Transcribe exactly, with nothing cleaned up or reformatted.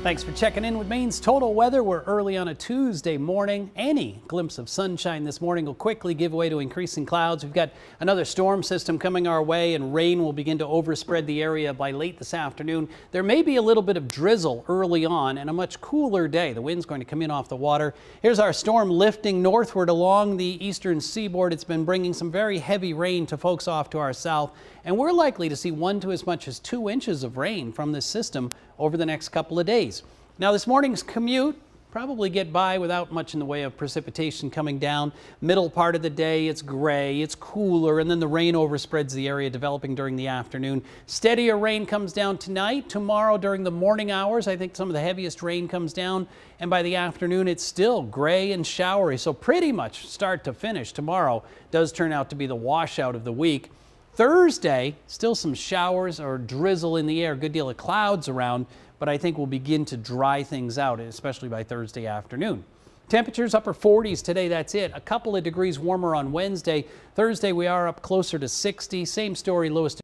Thanks for checking in with Maine's Total Weather. We're early on a Tuesday morning. Any glimpse of sunshine this morning will quickly give way to increasing clouds. We've got another storm system coming our way, and rain will begin to overspread the area by late this afternoon. There may be a little bit of drizzle early on and a much cooler day. The wind's going to come in off the water. Here's our storm lifting northward along the eastern seaboard. It's been bringing some very heavy rain to folks off to our south, and we're likely to see one to as much as two inches of rain from this system over the next couple of days. Now, this morning's commute probably get by without much in the way of precipitation coming down. Middle part of the day, it's gray, it's cooler, and then the rain overspreads the area, developing during the afternoon. Steadier rain comes down tonight. Tomorrow during the morning hours, I think some of the heaviest rain comes down, and by the afternoon it's still gray and showery. So pretty much start to finish tomorrow does turn out to be the washout of the week. Thursday, still some showers or drizzle in the air, good deal of clouds around, but I think we'll begin to dry things out, especially by Thursday afternoon. Temperatures upper forties today, that's it. A couple of degrees warmer on Wednesday. Thursday we are up closer to sixty. Same story, Lewiston.